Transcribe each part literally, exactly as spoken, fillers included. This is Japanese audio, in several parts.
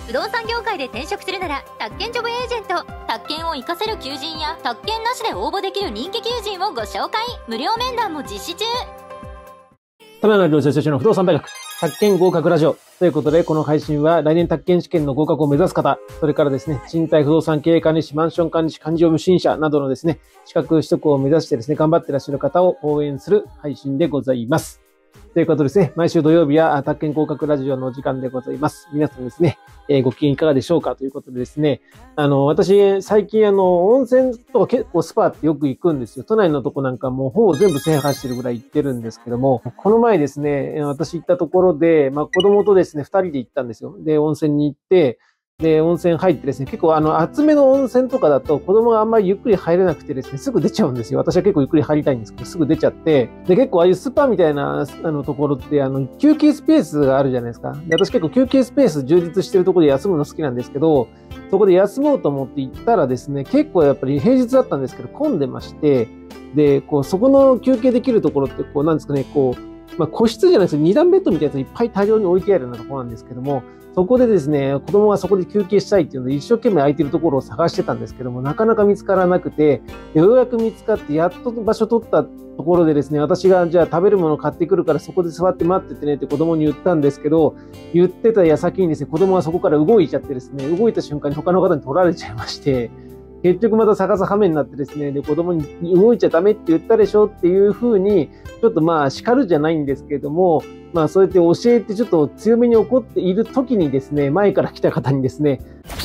不動産業界で転職するなら宅建ジョブエージェント。宅建を活かせる求人や宅建なしで応募できる人気求人をご紹介。無料面談も実施中。 田村良生中の不動産大学宅建合格ラジオということで、この配信は来年宅建試験の合格を目指す方、それからですね、賃貸不動産経営管理士、マンション管理士、管理業務主任者などのですね、資格取得を目指してですね、頑張っていらっしゃる方を応援する配信でございます。ということですね、毎週土曜日は宅建合格ラジオの時間でございます。皆さんですね、えー、ご機嫌いかがでしょうかということでですね、あの、私、最近あの、温泉とか結構スパってよく行くんですよ。都内のとこなんかもうほぼ全部制覇してるぐらい行ってるんですけども、この前ですね、私行ったところで、まあ子供とですね、二人で行ったんですよ。で、温泉に行って、で、温泉入ってですね、結構あの、厚めの温泉とかだと子供があんまりゆっくり入れなくてですね、すぐ出ちゃうんですよ。私は結構ゆっくり入りたいんですけど、すぐ出ちゃって、で、結構ああいうスパみたいな、あの、ところって、あの、休憩スペースがあるじゃないですか。で、私結構休憩スペース充実してるところで休むの好きなんですけど、そこで休もうと思って行ったらですね、結構やっぱり平日だったんですけど、混んでまして、で、こう、そこの休憩できるところって、こう、なんですかね、こう、まあ、個室じゃないですよ。二段ベッドみたいなやついっぱい大量に置いてあるようなところなんですけども、そこでですね、子供がそこで休憩したいっていうので、一生懸命空いてるところを探してたんですけども、なかなか見つからなくて、ようやく見つかって、やっと場所取ったところでですね、私がじゃあ食べるもの買ってくるからそこで座って待っててねって子供に言ったんですけど、言ってた矢先にですね、子供がそこから動いちゃってですね、動いた瞬間に他の方に取られちゃいまして、結局また逆さ羽目になってですね、で、子供に動いちゃダメって言ったでしょっていう風に、ちょっとまあ叱るじゃないんですけれども、まあそうやって教えてちょっと強めに怒っている時にですね、前から来た方にですね、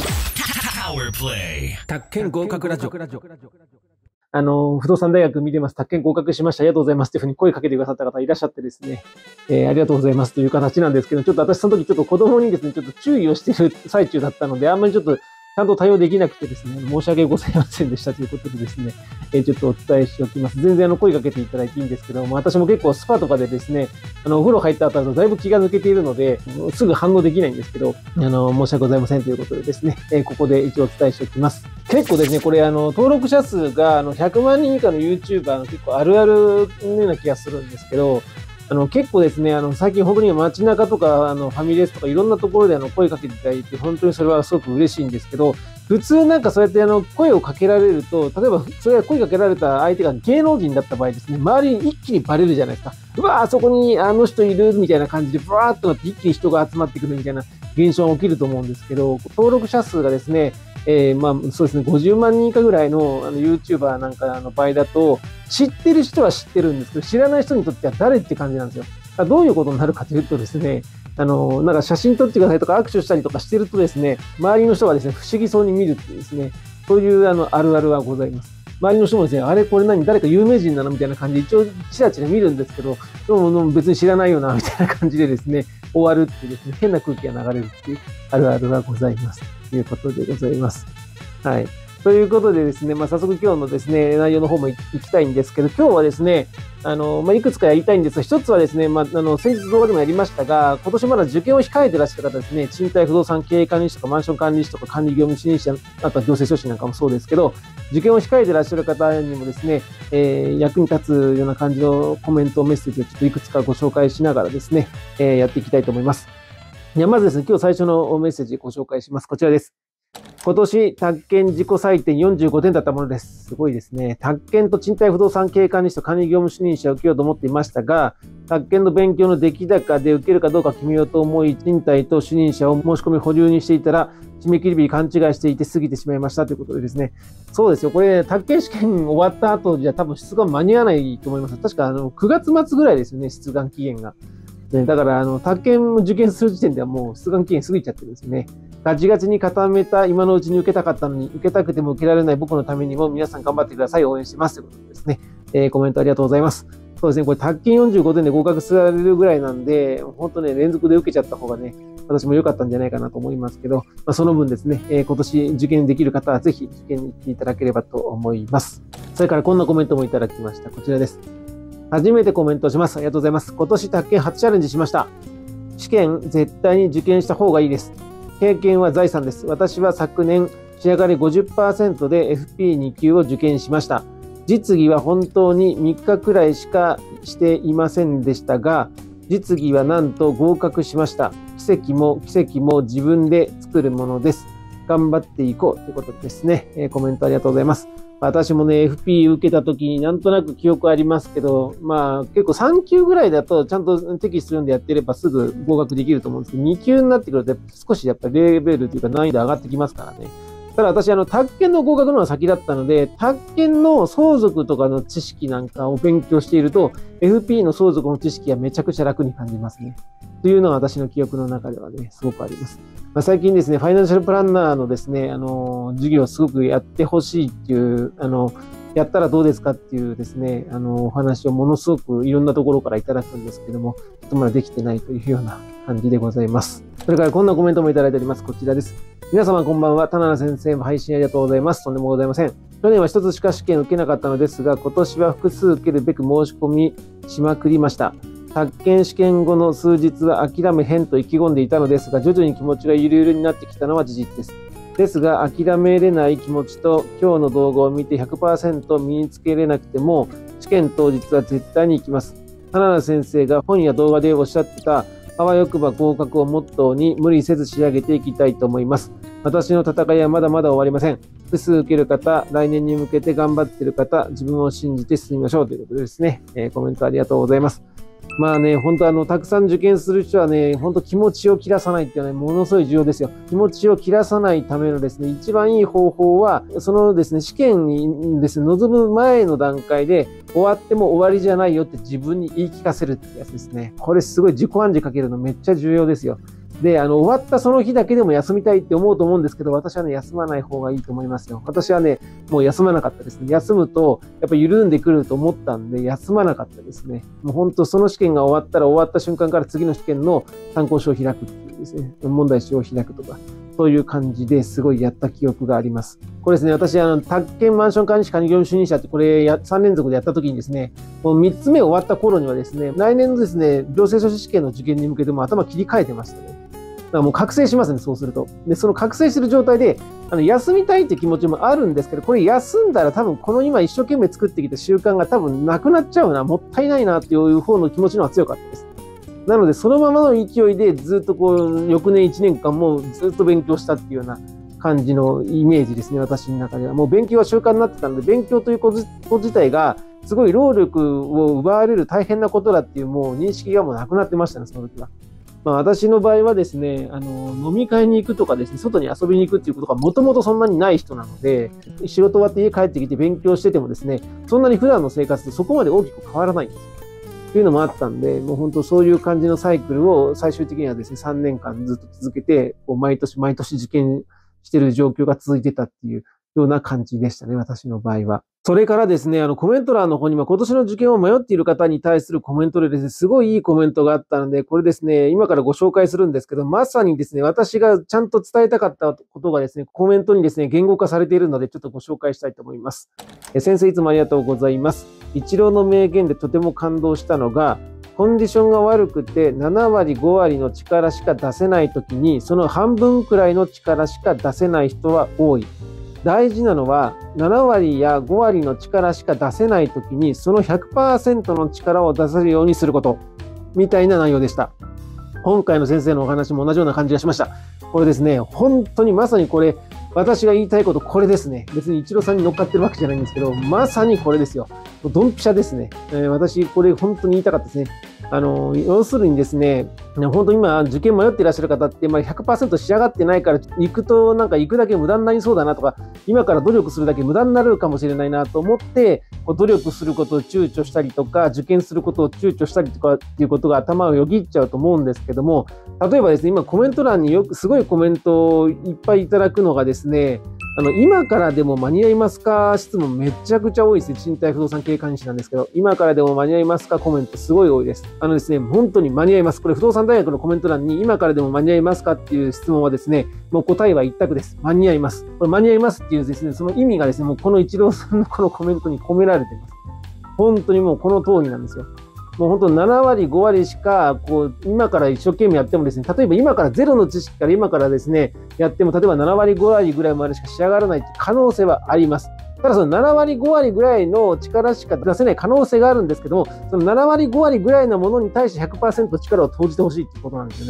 宅建合格ラジオ。あの、不動産大学見てます。宅建合格しました。ありがとうございます。っていうふうに声かけてくださった方いらっしゃってですね、えー、ありがとうございますという形なんですけど、ちょっと私その時ちょっと子供にですね、ちょっと注意をしている最中だったので、あんまりちょっとちゃんと対応できなくてですね、申し訳ございませんでしたということでですね、えー、ちょっとお伝えしておきます。全然あの声かけていただいていいんですけども、私も結構スパとかでですね、あのお風呂入った後だとだいぶ気が抜けているので、すぐ反応できないんですけど、あの申し訳ございませんということでですね、えー、ここで一応お伝えしておきます。結構ですね、これあの登録者数があのひゃくまんにん以下の YouTuber の結構あるあるのような気がするんですけど、あの、結構ですね、あの、最近本当に街中とか、あの、ファミレスとかいろんなところであの、声かけていただいて、本当にそれはすごく嬉しいんですけど、普通なんかそうやってあの、声をかけられると、例えば、それが声かけられた相手が芸能人だった場合ですね、周りに一気にバレるじゃないですか。うわー、あそこにあの人いるみたいな感じで、ブワーっとなって一気に人が集まってくるみたいな現象が起きると思うんですけど、登録者数がですね、えー、まあ、そうですね、ごじゅうまんにん以下ぐらいの、あの YouTuber なんかの場合だと、知ってる人は知ってるんですけど、知らない人にとっては誰って感じなんですよ。どういうことになるかというとですね、あの、なんか写真撮ってくださいとか握手したりとかしてるとですね、周りの人がですね、不思議そうに見るっていうですね、そういうあの、あるあるはございます。周りの人もですね、あれこれ何誰か有名人なのみたいな感じで一応チラチラ見るんですけど、でも別に知らないよな、みたいな感じでですね、終わるっていうですね、変な空気が流れるっていうあるあるはございます。ということでございます。はい。ということでですね、まあ、早速今日のですね、内容の方も行きたいんですけど、今日はですね、あの、まあ、いくつかやりたいんですが、一つはですね、まあ、あの、先日動画でもやりましたが、今年まだ受験を控えてらっしゃる方ですね、賃貸不動産経営管理士とかマンション管理士とか管理業務主任者、あとは行政書士なんかもそうですけど、受験を控えてらっしゃる方にもですね、えー、役に立つような感じのコメント、メッセージをちょっといくつかご紹介しながらですね、えー、やっていきたいと思います。ではまずですね、今日最初のメッセージご紹介します。こちらです。今年、宅建自己採点よんじゅうごてんだったものです。すごいですね。宅建と賃貸不動産経営管理士と管理業務主任者を受けようと思っていましたが、宅建の勉強の出来高で受けるかどうか決めようと思い、賃貸と主任者を申し込み保留にしていたら、締め切り日勘違いしていて過ぎてしまいましたということでですね。そうですよ。これ、宅建試験終わった後じゃ多分出願間に合わないと思います。確かあのくがつ末ぐらいですよね、出願期限が。ね、だから、あの、宅建受験する時点ではもう出願期限過ぎちゃってるんですね。ガチガチに固めた今のうちに受けたかったのに、受けたくても受けられない僕のためにも皆さん頑張ってください。応援してます。ということですね。えー、コメントありがとうございます。そうですね。これ、宅建よんじゅうごてんで合格されるぐらいなんで、本当ね、連続で受けちゃった方がね、私も良かったんじゃないかなと思いますけど、まあ、その分ですね、えー、今年受験できる方はぜひ受験に行っていただければと思います。それからこんなコメントもいただきました。こちらです。初めてコメントします。ありがとうございます。今年宅建初チャレンジしました。試験絶対に受験した方がいいです。経験は財産です。私は昨年仕上がり ごじゅっパーセント で エフピーに 級を受験しました。実技は本当にみっかくらいしかしていませんでしたが、実技はなんと合格しました。 奇跡も奇跡も自分で作るものです。頑張っていこうということですね。えー、コメントありがとうございます。私もね、エフピー 受けた時になんとなく記憶ありますけど、まあ結構さん級ぐらいだとちゃんとテキスト読んでやってればすぐ合格できると思うんですけど、に級になってくると少しやっぱりレベルというか難易度上がってきますからね。ただ私、あの、宅建の合格の方が先だったので、宅建の相続とかの知識なんかを勉強していると、エフピー の相続の知識はめちゃくちゃ楽に感じますね。というのは私の記憶の中ではね、すごくあります。まあ、最近ですね、ファイナンシャルプランナーのですね、あの、授業をすごくやってほしいっていう、あの、やったらどうですかっていうですね、あの、お話をものすごくいろんなところからいただくんですけども、ちょっとまだできてないというような感じでございます。それからこんなコメントもいただいております。こちらです。皆様こんばんは。田名先生も配信ありがとうございます。とんでもございません。去年は一つしか試験を受けなかったのですが、今年は複数受けるべく申し込みしまくりました。宅建試験後の数日は諦めへんと意気込んでいたのですが、徐々に気持ちがゆるゆるになってきたのは事実です。ですが、諦めれない気持ちと、今日の動画を見て ひゃくパーセント 身につけれなくても、試験当日は絶対に行きます。田名先生が本や動画でおっしゃってた、あわよくば合格をモットーに無理せず仕上げていきたいと思います。私の戦いはまだまだ終わりません。複数受ける方、来年に向けて頑張っている方、自分を信じて進みましょうということでですね、えー、コメントありがとうございます。まあね、本当あの、たくさん受験する人はね、本当気持ちを切らさないっていうのは、ね、ものすごい重要ですよ。気持ちを切らさないためのですね、一番いい方法は、そのですね、試験にですね、臨む前の段階で、終わっても終わりじゃないよって自分に言い聞かせるってやつですね。これすごい自己暗示かけるのめっちゃ重要ですよ。で、あの、終わったその日だけでも休みたいって思うと思うんですけど、私はね、休まない方がいいと思いますよ。私はね、もう休まなかったですね。休むと、やっぱ緩んでくると思ったんで、休まなかったですね。もう本当その試験が終わったら終わった瞬間から次の試験の参考書を開くっていうですね、問題集を開くとか、そういう感じですごいやった記憶があります。これですね、私、あの、宅建マンション管理士管理業務主任者ってこれや、さん連続でやった時にですね、もうみっつめ終わった頃にはですね、来年のですね、行政書士試験の受験に向けても頭切り替えてましたね。だからもう覚醒しますね、そうすると。で、その覚醒してる状態で、あの、休みたいって気持ちもあるんですけど、これ休んだら多分この今一生懸命作ってきた習慣が多分なくなっちゃうな、もったいないなっていう方の気持ちの方が強かったです。なので、そのままの勢いでずっとこう、翌年いちねんかんもずっと勉強したっていうような感じのイメージですね、私の中では。もう勉強は習慣になってたので、勉強ということ自体が、すごい労力を奪われる大変なことだっていうもう認識がもうなくなってましたね、その時は。まあ私の場合はですね、あの、飲み会に行くとかですね、外に遊びに行くっていうことがもともとそんなにない人なので、仕事終わって家帰ってきて勉強しててもですね、そんなに普段の生活とそこまで大きく変わらないんですよ。というのもあったんで、もう本当そういう感じのサイクルを最終的にはですね、さんねんかんずっと続けて、こう毎年毎年受験してる状況が続いてたっていうような感じでしたね、私の場合は。それからですね、あのコメント欄の方にも今年の受験を迷っている方に対するコメントでですね、すごいいいコメントがあったので、これですね、今からご紹介するんですけど、まさにですね、私がちゃんと伝えたかったことがですね、コメントにですね、言語化されているので、ちょっとご紹介したいと思います。え先生いつもありがとうございます。一郎の名言でとても感動したのが、コンディションが悪くてななわりごわりの力しか出せないときに、その半分くらいの力しか出せない人は多い。大事なのはななわりやごわりの力しか出せないときにその ひゃくパーセント の力を出せるようにすることみたいな内容でした。今回の先生のお話も同じような感じがしました。これですね、本当にまさにこれ、私が言いたいことこれですね。別にイチローさんに乗っかってるわけじゃないんですけど、まさにこれですよ。ドンピシャですね。えー、私これ本当に言いたかったですね。あの、要するにですね、本当に今受験迷っていらっしゃる方って、まあ、ひゃくパーセント 仕上がってないから、行くとなんか行くだけ無駄になりそうだなとか、今から努力するだけ無駄になるかもしれないなと思って、こう努力することを躊躇したりとか、受験することを躊躇したりとかっていうことが頭をよぎっちゃうと思うんですけども、例えばですね、今コメント欄によくすごいコメントをいっぱいいただくのがですね、あの、今からでも間に合いますか質問めちゃくちゃ多いですね。賃貸不動産経営管理士なんですけど、今からでも間に合いますかコメントすごい多いです。あのですね、本当に間に合います。これ不動産大学のコメント欄に今からでも間に合いますかっていう質問はですね、もう答えは一択です。間に合います。これ間に合いますっていうですね、その意味がですね、もうこのイチローさんのこのコメントに込められています。本当にもうこの通りなんですよ。もう本当ななわりごわりしか、こう、今から一生懸命やってもですね、例えば今からゼロの知識から今からですね、やっても、例えばななわりごわりぐらいまでしか仕上がらないって可能性はあります。ただそのななわりごわりぐらいの力しか出せない可能性があるんですけども、そのななわりごわりぐらいのものに対して ひゃくパーセント 力を投じてほしいってことなんですよね。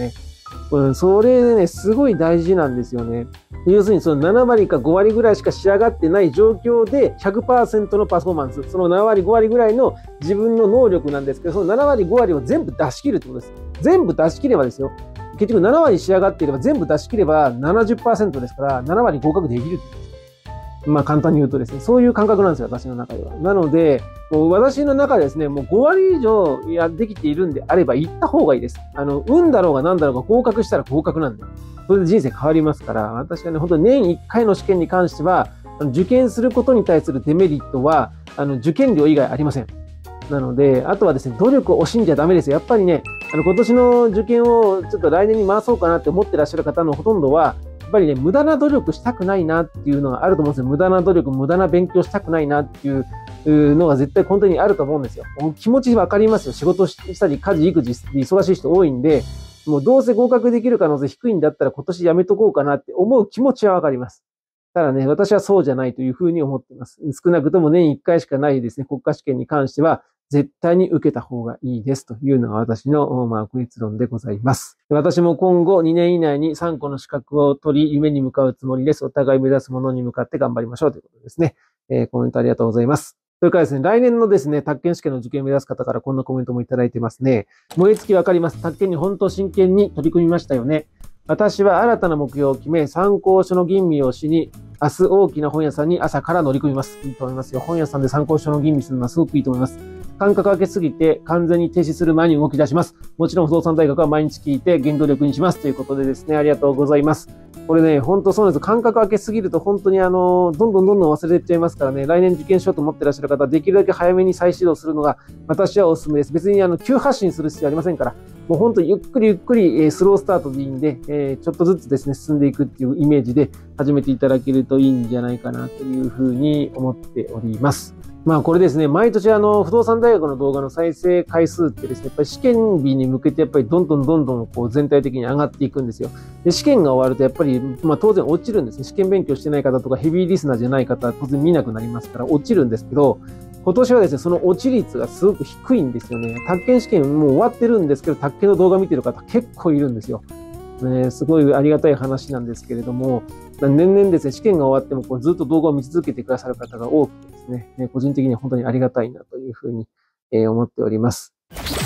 うん、それね、すごい大事なんですよね。要するにそのななわりかごわりぐらいしか仕上がってない状況で ひゃくパーセント のパフォーマンス、そのななわりごわりぐらいの自分の能力なんですけど、そのななわりごわりを全部出し切るってことです。全部出し切ればですよ。結局ななわり仕上がっていれば全部出し切れば ななじゅっパーセント ですからななわり合格できるってことです。まあ簡単に言うとですね、そういう感覚なんですよ、私の中では。なので、もう私の中でですね、もうごわり以上やできているんであれば行った方がいいです。あの、運だろうが何だろうが合格したら合格なんで。それで人生変わりますから、私はね、本当に年いっかいの試験に関しては、受験することに対するデメリットは、あの、受験料以外ありません。なので、あとはですね、努力を惜しんじゃダメですよ。やっぱりね、あの、今年の受験をちょっと来年に回そうかなって思ってらっしゃる方のほとんどは、やっぱりね、無駄な努力したくないなっていうのがあると思うんですよ。無駄な努力、無駄な勉強したくないなっていうのが絶対本当にあると思うんですよ。気持ちわかりますよ。仕事したり、家事、育児で忙しい人多いんで、もうどうせ合格できる可能性低いんだったら今年やめとこうかなって思う気持ちはわかります。ただね、私はそうじゃないというふうに思っています。少なくとも年いっかいしかないですね、国家試験に関しては、絶対に受けた方がいいですというのが私の、まあ、国立論でございます。私も今後にねん以内にさんこの資格を取り、夢に向かうつもりです。お互い目指すものに向かって頑張りましょうということですね。えー、コメントありがとうございます。それからですね、来年のですね、宅建試験の受験を目指す方からこんなコメントもいただいてますね。燃え尽きわかります。宅建に本当真剣に取り組みましたよね。私は新たな目標を決め、参考書の吟味をしに、明日大きな本屋さんに朝から乗り込みます。いいと思いますよ。本屋さんで参考書の吟味するのはすごくいいと思います。間隔空けすぎて完全に停止する前に動き出します。もちろん不動産大学は毎日聞いて原動力にしますということでですね、ありがとうございます。これね、本当そうなんです。間隔空けすぎると本当にあの、どんどんどんどん忘れていっちゃいますからね、来年受験しようと思ってらっしゃる方はできるだけ早めに再始動するのが私はお勧めです。別にあの、急発進する必要ありませんから、もう本当にゆっくりゆっくり、えー、スロースタートでいいんで、えー、ちょっとずつですね、進んでいくっていうイメージで始めていただけるといいんじゃないかなというふうに思っております。まあこれですね、毎年あの、不動産大学の動画の再生回数ってですね、やっぱり試験日に向けてやっぱりどんどんどんどんこう全体的に上がっていくんですよ。で、試験が終わるとやっぱり、まあ当然落ちるんですね。試験勉強してない方とかヘビーリスナーじゃない方は当然見なくなりますから落ちるんですけど、今年はですね、その落ち率がすごく低いんですよね。宅建試験もう終わってるんですけど、宅建の動画見てる方結構いるんですよ。ね、すごいありがたい話なんですけれども、年々ですね、試験が終わってもこうずっと動画を見続けてくださる方が多くてですね、ね個人的には本当にありがたいなというふうに、えー、思っております。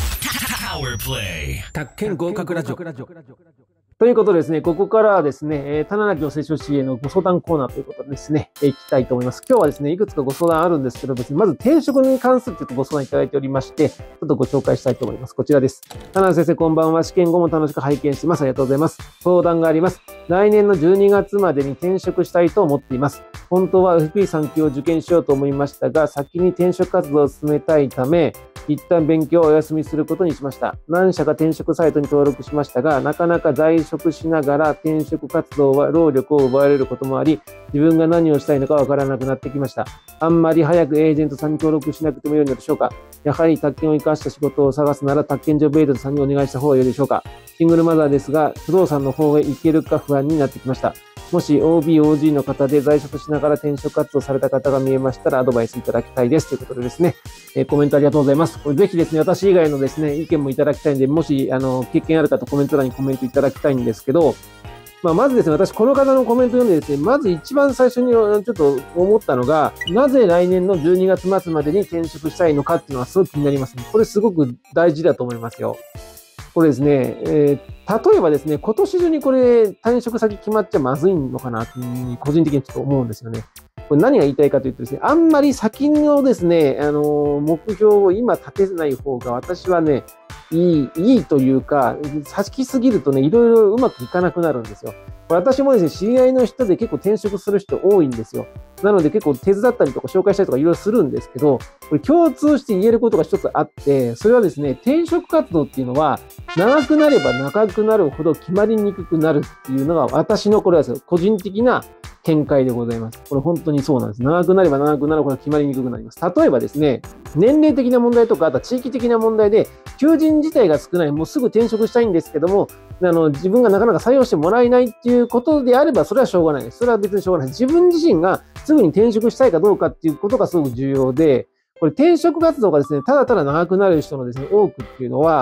宅建合格ラジオ。ということでですね、ここからはですね、えー、棚中聖書士へのご相談コーナーということでですね、えー、行きたいと思います。今日はですね、いくつかご相談あるんですけど、別にまず転職に関するちょっとご相談いただいておりまして、ちょっとご紹介したいと思います。こちらです。棚中先生、こんばんは。試験後も楽しく拝見しています。ありがとうございます。相談があります。来年のじゅうにがつまでに転職したいと思っています。本当は エフピーさん 級を受験しようと思いましたが、先に転職活動を進めたいため、一旦勉強をお休みすることにしました。何社か転職サイトに登録しましたが、なかなか在職しながら転職活動は労力を奪われることもあり、自分が何をしたいのかわからなくなってきました。あんまり早くエージェントさんに登録しなくてもよいのでしょうか。やはり宅建を生かした仕事を探すなら宅建ジョブエージェントさんにお願いした方がよいでしょうか。シングルマザーですが、不動産の方へ行けるか不安になってきました。もし オービー、オージー の方で在職しながら転職活動された方が見えましたらアドバイスいただきたいです。ということでですね、えー、コメントありがとうございます。これぜひですね、私以外のですね、意見もいただきたいんで、もし、あの、経験ある方コメント欄にコメントいただきたいんですけど、まあ、まずですね、私この方のコメントを読んでですね、まず一番最初にちょっと思ったのが、なぜ来年のじゅうにがつ末までに転職したいのかっていうのはすごく気になりますね。これすごく大事だと思いますよ。これですね、えー、例えばですね、今年中にこれ転職先決まっちゃまずいのかなというふうに個人的にちょっと思うんですよね。これ何が言いたいかというとですね、あんまり先のですね、あの、目標を今立てない方が私はね、いい、いいというか、先すぎるとね、いろいろうまくいかなくなるんですよ。私もですね、知り合いの人で結構転職する人多いんですよ。なので結構手伝ったりとか紹介したりとかいろいろするんですけど、これ共通して言えることが一つあって、それはですね、転職活動っていうのは、長くなれば長くなるほど決まりにくくなるっていうのが私のこれはですよ、個人的な見解でございます。これ本当にそうなんです。長くなれば長くなるほど決まりにくくなります。例えばですね、年齢的な問題とか、あとは地域的な問題で、求人自体が少ない、もうすぐ転職したいんですけども、あの、自分がなかなか採用してもらえないっていうことであれば、それはしょうがないです。それは別にしょうがない。自分自身がすぐに転職したいかどうかっていうことがすごく重要で、これ転職活動がですね、ただただ長くなる人のですね、多くっていうのは、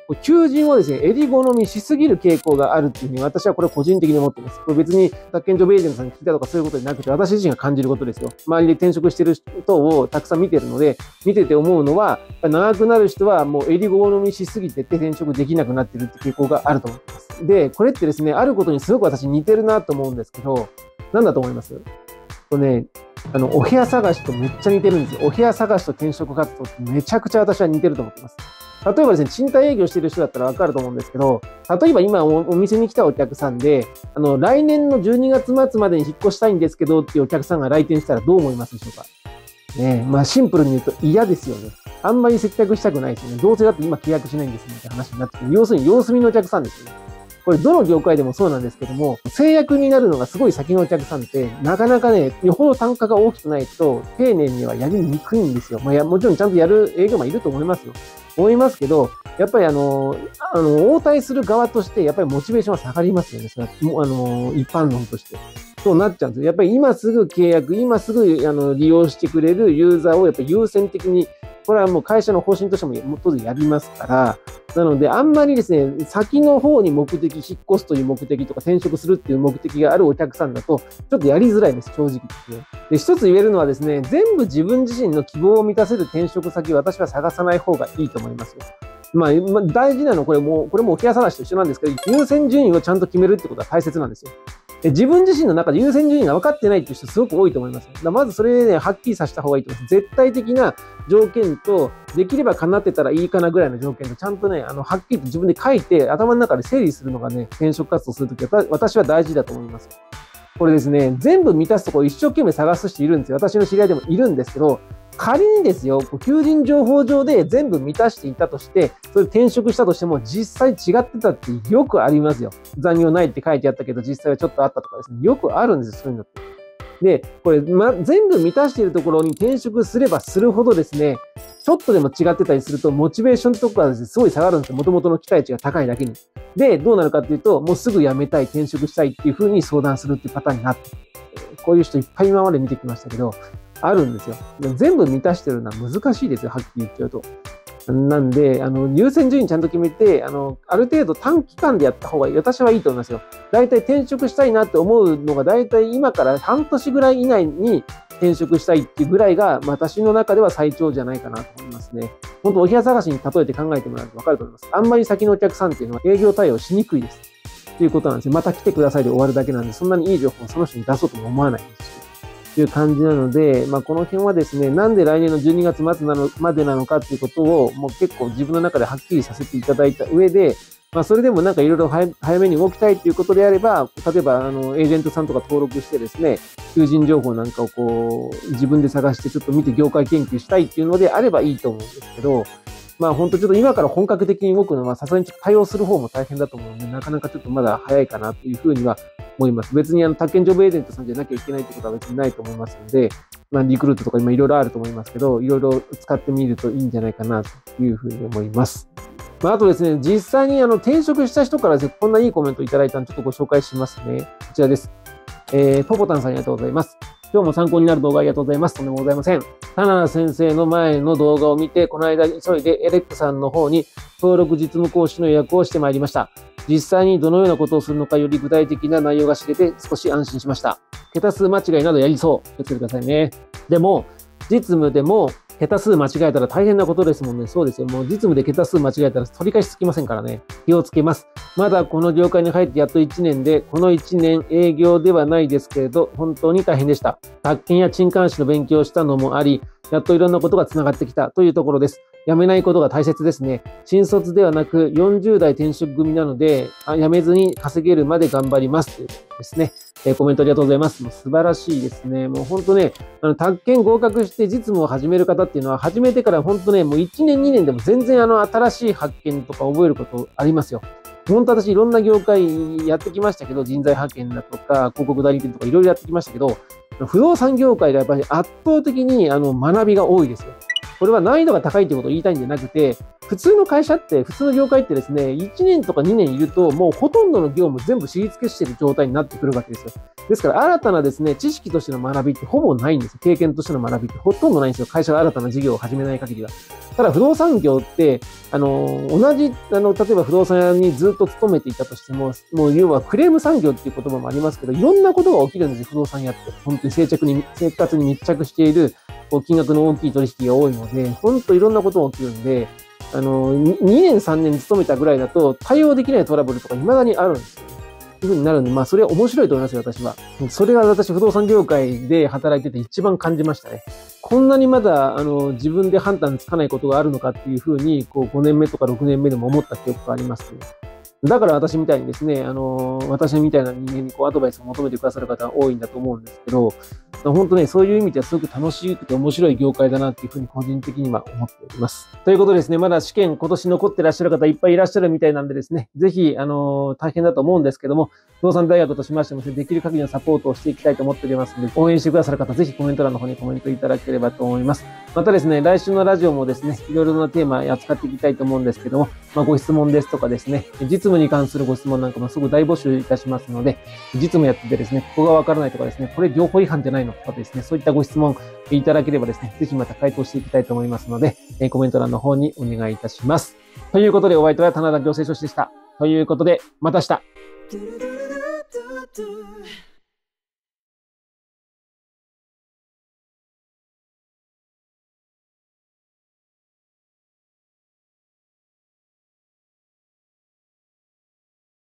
求人をですね、襟好みしすぎる傾向があるっていうふうに私はこれ個人的に思っています。これ別に宅建ジョブエージェントさんに聞いたとかそういうことじゃなくて、私自身が感じることですよ。周りで転職してる人をたくさん見てるので、見てて思うのは、長くなる人はもう襟好みしすぎてて転職できなくなってるって傾向があると思います。で、これってですね、あることにすごく私似てるなと思うんですけど、なんだと思います？これね、あの、お部屋探しとめっちゃ似てるんですよ。お部屋探しと転職活動ってめちゃくちゃ私は似てると思ってます。例えばですね、賃貸営業してる人だったらわかると思うんですけど、例えば今お店に来たお客さんで、あの、来年のじゅうにがつ末までに引っ越したいんですけどっていうお客さんが来店したらどう思いますでしょうか？ねえ、まあシンプルに言うと嫌ですよね。あんまり接客したくないですよね。どうせだって今契約しないんですみたいな話になってくる。要するに様子見のお客さんですよね。これどの業界でもそうなんですけども、制約になるのがすごい先のお客さんって、なかなかね、よほど単価が大きくないと、丁寧にはやりにくいんですよ。まあ、やもちろんちゃんとやる営業マンいると思いますよ。思いますけど、やっぱりあの、あの、応対する側として、やっぱりモチベーションは下がりますよね。それは、あの、一般論として。そうなっちゃうんですよ。やっぱり今すぐ契約、今すぐあの利用してくれるユーザーをやっぱり優先的に、これはもう会社の方針としても当然やりますから、なのであんまりですね、先の方に目的、引っ越すという目的とか転職するっていう目的があるお客さんだと、ちょっとやりづらいです、正直ですね。で、一つ言えるのはですね、全部自分自身の希望を満たせる転職先を私は探さない方がいいと思いますよ。まあ、大事なのはこれも、これもお部屋探しと一緒なんですけど、優先順位をちゃんと決めるってことは大切なんですよ。で自分自身の中で優先順位が分かってないっていう人すごく多いと思います。だまずそれでね、はっきりさせた方がいいと思います。絶対的な条件と、できれば叶ってたらいいかなぐらいの条件と、ちゃんとね、あの、はっきりと自分で書いて、頭の中で整理するのがね、転職活動するときは、私は大事だと思います。これですね、全部満たすところ一生懸命探す人いるんですよ。私の知り合いでもいるんですけど、仮にですよ、求人情報上で全部満たしていたとして、それ転職したとしても実際違ってたってよくありますよ。残業ないって書いてあったけど実際はちょっとあったとかですね。よくあるんですよ、そういうのって。で、これ、ま、全部満たしているところに転職すればするほどですね、ちょっとでも違ってたりすると、モチベーションとかがですね、すごい下がるんですよ。元々の期待値が高いだけに。で、どうなるかっていうと、もうすぐ辞めたい、転職したいっていう風に相談するっていうパターンになって、こういう人いっぱい今まで見てきましたけど、あるんですよ。全部満たしてるのは難しいですよ、はっきり言っちゃうと。なんで、あの、優先順位ちゃんと決めて、あの、ある程度短期間でやった方がいい。私はいいと思いますよ。だいたい転職したいなって思うのが、だいたい今から半年ぐらい以内に転職したいっていうぐらいが、私の中では最長じゃないかなと思いますね。本当、お部屋探しに例えて考えてもらうと分かると思います。あんまり先のお客さんっていうのは営業対応しにくいです。ということなんですよ。また来てくださいで終わるだけなんで、そんなにいい情報をその人に出そうとも思わないですし。という感じなので、まあ、この辺はですね、なんで来年のじゅうにがつ末なのまでなのかっていうことを、もう結構自分の中ではっきりさせていただいた上で、まあ、それでもなんかいろいろ早めに動きたいということであれば、例えば、あの、エージェントさんとか登録してですね、求人情報なんかをこう、自分で探してちょっと見て業界研究したいっていうのであればいいと思うんですけど、まあ本当ちょっと今から本格的に動くのはさすがにちょっと対応する方も大変だと思うので、なかなかちょっとまだ早いかなというふうには思います。別にあの、宅建ジョブエージェントさんじゃなきゃいけないってことは別にないと思いますので、まあリクルートとか今いろいろあると思いますけど、いろいろ使ってみるといいんじゃないかなというふうに思います。まああとですね、実際にあの、転職した人からですね、こんないいコメントいただいたのでちょっとご紹介しますね。こちらです。えー、ポポタンさんありがとうございます。今日も参考になる動画ありがとうございます。とんでもございません。田名先生の前の動画を見て、この間急いでエレックさんの方に登録実務講師の予約をしてまいりました。実際にどのようなことをするのかより具体的な内容が知れて少し安心しました。桁数間違いなどやりそう。気をつけてくださいね。でも、実務でも桁数間違えたら大変なことですもんね。そうですよ。もう実務で桁数間違えたら取り返しつきませんからね。気をつけます。まだこの業界に入ってやっといちねんで、このいちねん営業ではないですけれど、本当に大変でした。宅建や賃監士の勉強をしたのもあり、やっといろんなことが繋がってきたというところです。辞めないことが大切ですね。新卒ではなくよんじゅう代転職組なので、辞めずに稼げるまで頑張りますということですね。えー、コメントありがとうございます。もう素晴らしいですね。もう本当ね、あの、宅建合格して実務を始める方っていうのは、始めてから本当ね、もういちねんにねんでも全然あの、新しい発見とか覚えることありますよ。本当私いろんな業界やってきましたけど、人材派遣だとか、広告代理店とかいろいろやってきましたけど、不動産業界がやっぱり圧倒的にあの学びが多いですよ。 これは難易度が高いってことを言いたいんじゃなくて、普通の会社って、普通の業界ってですね、いちねんとかにねんいると、もうほとんどの業務全部知り尽くしている状態になってくるわけですよ。ですから、新たなですね、知識としての学びってほぼないんですよ。経験としての学びってほとんどないんですよ。会社が新たな事業を始めない限りは。ただ、不動産業って、あの、同じ、あの、例えば不動産屋にずっと勤めていたとしても、もう要はクレーム産業っていう言葉もありますけど、いろんなことが起きるんですよ、不動産屋って。本当に生着に、生活に密着している、こう金額の大きい取引が多いので、本当いろんなことが起きるんで、あの、にねんさんねん勤めたぐらいだと対応できないトラブルとか未だにあるんですよね。というふうになるんで、まあそれは面白いと思いますよ、私は。それが私不動産業界で働いてて一番感じましたね。こんなにまだ、あの、自分で判断つかないことがあるのかっていうふうに、こうごねんめとかろくねんめでも思った記憶がありますね。だから私みたいにですね、あの、私みたいな人間にこうアドバイスを求めてくださる方が多いんだと思うんですけど、本当ね、そういう意味ではすごく楽しくて面白い業界だなっていうふうに個人的には思っております。ということでですね、まだ試験今年残ってらっしゃる方いっぱいいらっしゃるみたいなんでですね、ぜひ、あの、大変だと思うんですけども、不動産大学としましても、できる限りのサポートをしていきたいと思っておりますので、応援してくださる方、ぜひコメント欄の方にコメントいただければと思います。またですね、来週のラジオもですね、いろいろなテーマを扱っていきたいと思うんですけども、まあ、ご質問ですとかですね、実務に関するご質問なんかもすぐ大募集いたしますので、実務やっててですね、ここがわからないとかですね、これ業法違反じゃないのとかですね、そういったご質問いただければですね、ぜひまた回答していきたいと思いますので、コメント欄の方にお願いいたします。ということで、お相手は棚田行政書士でした。ということで、また明日。